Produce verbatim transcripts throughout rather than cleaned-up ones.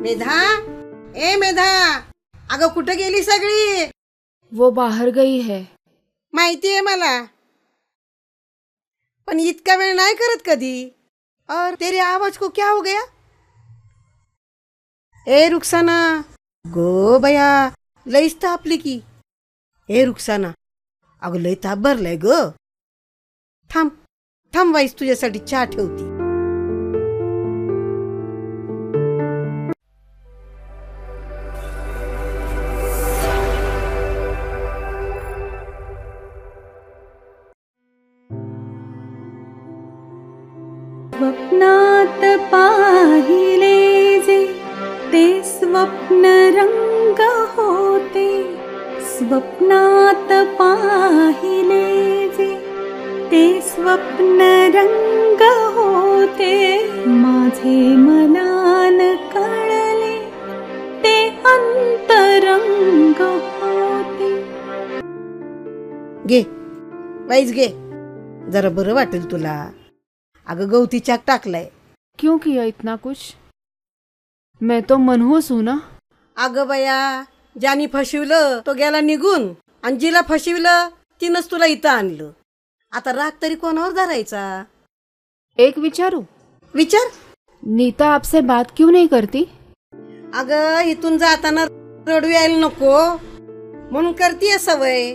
मेधा, ए मेधा, अगं कुठं गेली सगळी? वो बाहर गई है. माहिती आहे मला, पण इतका वेळ नाही करत कधी. और तेरे आवाज को क्या हो गया? ए रुखसाना, गो बया, लईच तापली की. ए रुखसाना, अगं लई ताप भरलाय ग. थांब थांब वाईस, तुझ्यासाठी चहा ठेवती. स्वप्नात पाहिले जे ते स्वप्न रंग होते. स्वप्नात पाहिले जे ते स्वप्न रंग होते. माझे मनान कळले ते अंतरंग होते. घे वाईस घे, जरा बरं वाटेल तुला. अगं गवती चाक टाकलाय. क्यों किया इतना कुछ? मैं तो मनहूस हूं ना. अगं बया, ज्यानी फसविलं तो गेला निघून, आणि जिला फसविलं तिनंच तुला इथं आणलं. आता राग तरी कोणावर धरायचा? एक विचारू? विचार. नीता आपसे बात क्यों नहीं करती? अगं इथून जाताना रडू यायला नको म्हणून करतीये सवय.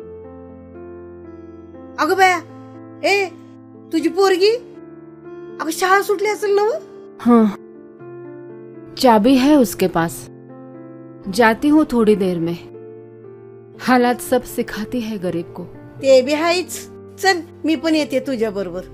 अगं बया, ए तुझी पोरगी अगं शाळा सुटली असेल ना? हाँ, चाबी है उसके पास. जाती हूँ थोड़ी देर में. हालात सब सिखाती है गरीब को. ते बी हायच. चल मी पण येते तुझ्या बरोबर.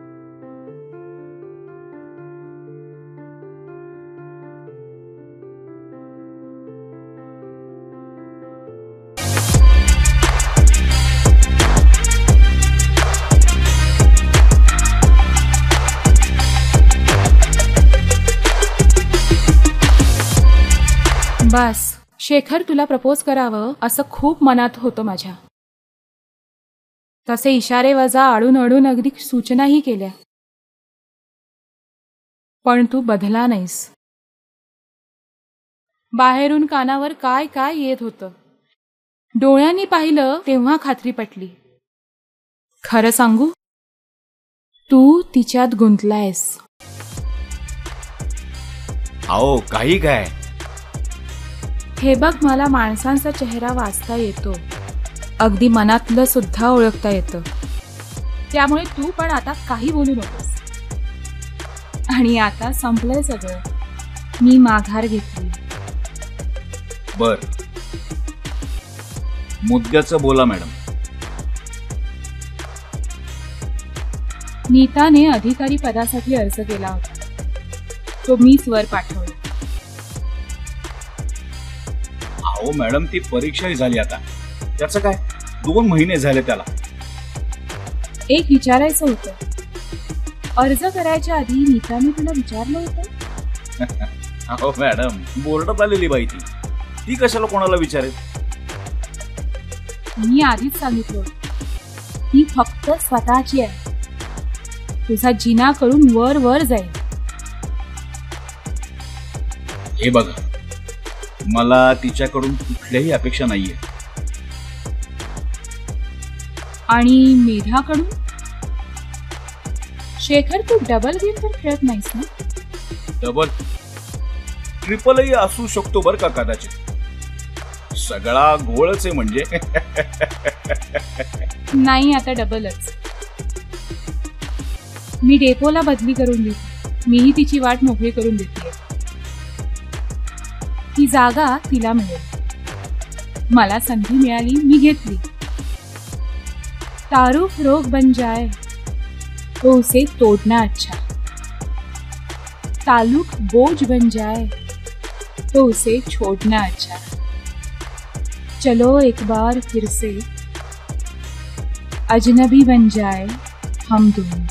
बस, शेखर तुला प्रपोज करावं असं खूप मनात होतं माझ्या. तसे इशारे वजा आडून अडून अगदी सूचनाही केल्या, पण तू बदला नाहीस. बाहेरून कानावर काय काय येत होतं, डोळ्यांनी पाहिलं तेव्हा खात्री पटली. खरं सांगू, तू तिच्यात गुंतलायस. आओ काही काय? हे बघ, मला माणसांचा चेहरा वाचता येतो, अगदी मनातलं सुद्धा ओळखता येतं. त्यामुळे तू पण आता काही बोलू नकोस. आणि आता संपलंय सगळं. मी माघार घेतली. बर, मुद्द्याचं बोला मॅडम. नीताने अधिकारी पदासाठी अर्ज केला होता, तो मीच वर पाठवला. अहो मॅडम, ती परीक्षाही झाली आता. त्याचं काय, दोन महिने झाले त्याला. एक विचारायचं होतं, अर्ज करायच्या आधी नीताने तुला विचारलं होतं? अहो मॅडम, बोर्डात आलेली बाई ती ती कशाला कोणाला विचारेल? मी आधीच सांगितलं, ती फक्त स्वतःची आहे. तुझा जिना करून वर वर जाईल. हे बघा, मला तिच्याकडून कुठल्याही अपेक्षा नाहीये. आणि मेधाकडून? शेखर, तू डबल गेम तर खेळत नाहीस ना? डबल ट्रिपलही असू शकतो बर का कदाचित. सगळा घोळच आहे म्हणजे. नाही, आता डबलच. मी डेपोला बदली करून देते. मीही तिची वाट मोकळी करून देते. ती जागा तिला मिळेल. मला संधी मिळाली, मी घेतली. तारुफ रोग बन जाए तो उसे तोड़ना अच्छा. ताल्लुक बोझ बन जाए तो उसे छोड़ना अच्छा. चलो एक बार फिर से अजनबी बन जाए हम दोनों.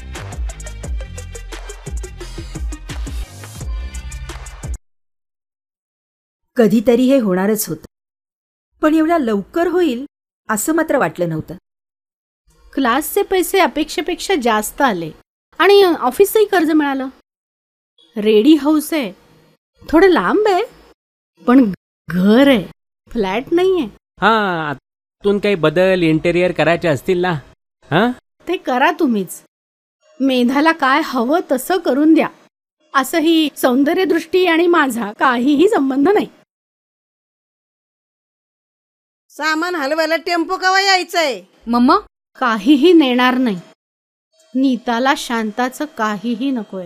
कधीतरी हे होणारच होतं, पण एवढ्या लवकर होईल असं मात्र वाटलं नव्हतं. क्लासचे पैसे अपेक्षेपेक्षा जास्त आले आणि ऑफिसचंही कर्ज मिळालं. रेडी हाऊस आहे, थोडं लांब आहे, पण घर आहे, फ्लॅट नाहीये. हा आतून काही बदल इंटेरियर करायचे असतील ना. हा ते करा तुम्हीच. मेधाला काय हवं तसं करून द्या. असंही सौंदर्यदृष्टी आणि माझा काहीही संबंध नाही. सामान हलवायला टेम्पो कवा यायचंय? मम्मा, काहीही नेणार नाही. नीताला शांताचं काहीही नकोय,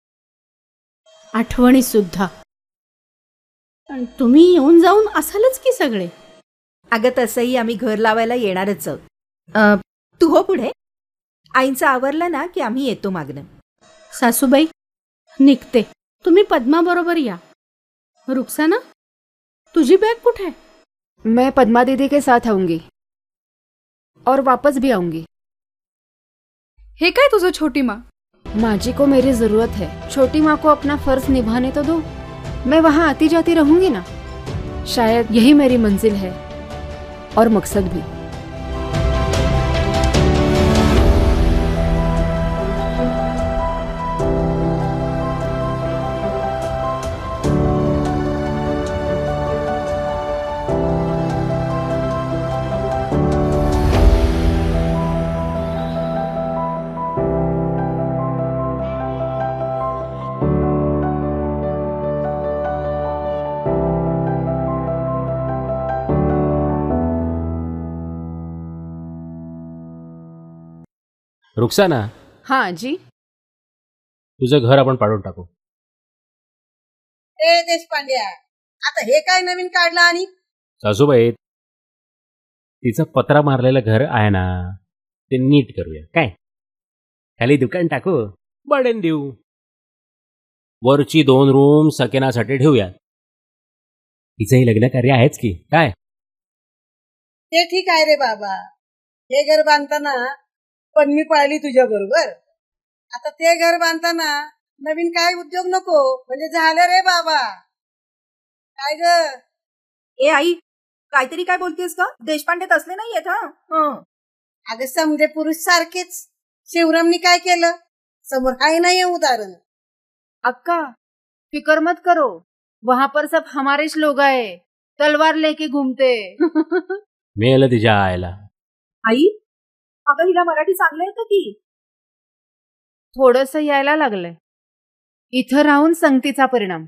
आठवणी सुद्धा. पण तुम्ही येऊन जाऊन असालच की सगळे. अगं तसंही आम्ही घर लावायला येणारच आहोत. अ, तू हो पुढे. आईंचं आवरलं ना की आम्ही येतो मागणं. सासूबाई, निघते. तुम्ही पद्मा बरोबर या. रुक्साना, तुझी बॅग कुठे आहे? मैं पद्मा दीदी के साथ आऊंगी और वापस भी आऊंगी. हे काय तुझं छोटी माँ? माँ जी को मेरी जरूरत है. छोटी माँ को अपना फर्ज निभाने तो दो. मैं वहाँ आती जाती रहूंगी ना. शायद यही मेरी मंजिल है और मकसद भी. रुक्साना, हाँ जी. तुझं घर आपण पाडून टाकू. ए देशपांड्या, आता हे काय नवीन काढलं? आणि सासूबाई, तिचं पत्रा मारलेलं घर आहे ना, ते नीट करूया. काय खाली दुकान टाकू, भाड्याने देऊ. वरची दोन रूम सकेनासाठी ठेवूया. तिचंही लग्न कार्य आहेच की. काय ते ठीक आहे रे बाबा. हे घर बांधताना पण मी पाहिली तुझ्या बरोबर. आता ते घर बांधताना नवीन काय उद्योग नको म्हणजे झालं रे बाबा. काय ग? ए आई, काहीतरी काय बोलतेस का? देशपांडेत असले नाही येत. हा अगं समजे पुरुष सारखेच. शिवरामनी काय केलं? समोर काही नाही उदाहरण. अक्का, फिक्र मत करो. वहाँ पर सब हमारे ही लोग आए, तलवार लेके घूमते. मेलं तिच्या आयला. आई, अगं हिला मराठी चांगलं येतं की. थोडंसं यायला लागलंय. इथं राहून संगतीचा परिणाम.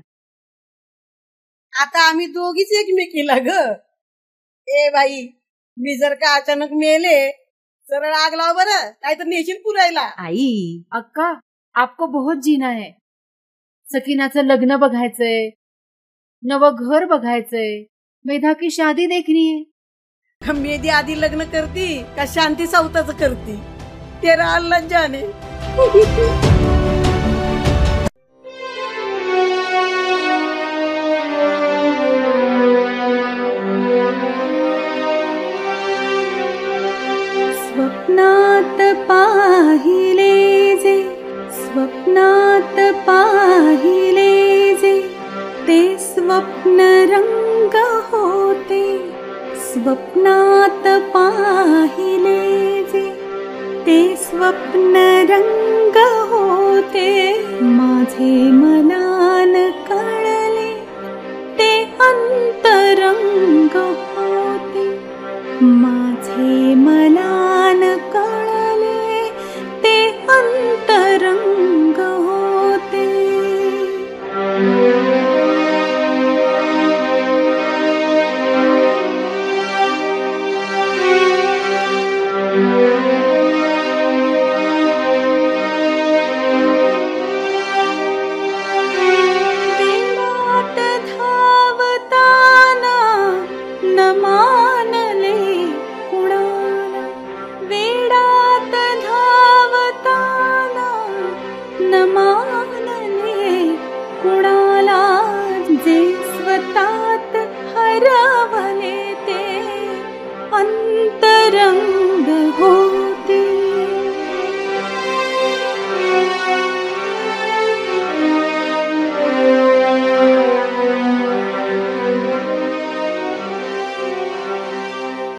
आता आम्ही दोघीच एकमेकीला ग. ए बाई, मी जर का अचानक मेले सरळ आग लाव बरं, नाहीतर नेशील पुरायला. आई, अक्का, आपको बहुत जीना है. सकीनाचं लग्न बघायचंय, नवं घर बघायचंय, मेधा की शादी देखनी है. मेधी आधी लग्न करती का शांती सावताच करती? तेरा अल्लाह जाने. स्वप्नात पाहिले जे, स्वप्नात पाहिले जे, ते स्वप्न रंग होते. स्वप्नात पाहिले जे, ते स्वप्न रंग होते. माझे मन